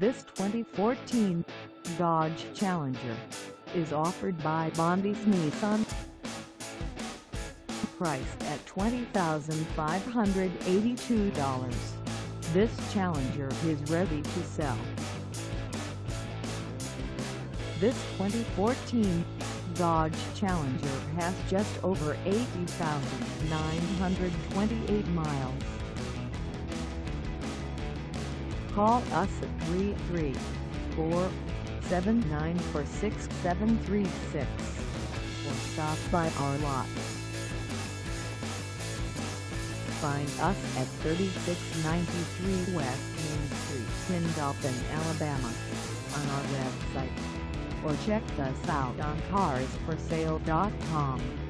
This 2014 Dodge Challenger is offered by Bondi's Nissan. Priced at $20,582, this Challenger is ready to sell. This 2014 Dodge Challenger has just over 80,928 miles. Call us at 334-794-6736 or stop by our lot. Find us at 3693 West Main Street in Dothan, Alabama, on our website, or check us out on carsforsale.com.